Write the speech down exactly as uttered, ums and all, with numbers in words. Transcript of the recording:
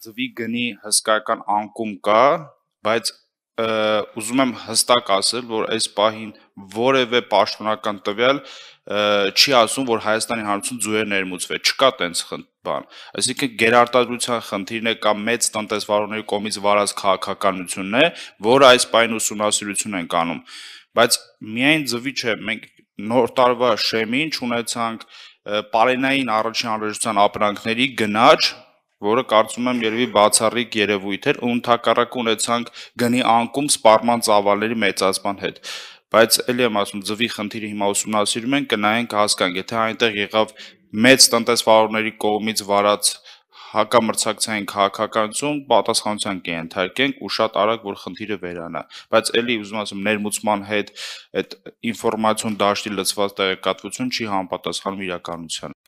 ձվի գնի հսկայական անկում կա, բայց ուզում եմ հստակ ասել, որ այս պահին որևէ պաշտոնական տվյալ չի ասում, որ Հայաստանի Հանրություն ձու է ներմուծվել, չկա տենց բան, այսինքն գերարտադրության խնդիրն է կամ մեծ տնտեսվարողների կողմից վարած քաղաքականությունն է, որը այս պահին ուսումնասիրություն ենք անում, բայց միայն ձվի չէ, մենք նոր տարվա շեմին չունեցանք պարենային առաջին անհրաժեշտության ապրանքների գնաճ, որը կարծում եմ երևի բացառիկ երևույթ էր, ու ընդհակառակը ունեցանք գնի անկում սպառման ծավալների մեծացման հետ, բայց էլի եմ ասում, ձվի խնդիրը հիմա ուսումնասիրում ենք, կնայենք կհասկանանք, եթե այնտեղ եղավ մեծ տնտեսվարողների կողմից վարած հակամրցակցային քաղաքականություն, պատասխանատվության կենթարկենք ու շատ արագ որ խնդիրը վերանա, բայց էլի ուզում ասեմ ներմուծման հետ այդ ինֆորմացիոն դաշտի լցված տեղեկատվություն չի համապատասխանում իրականությանը։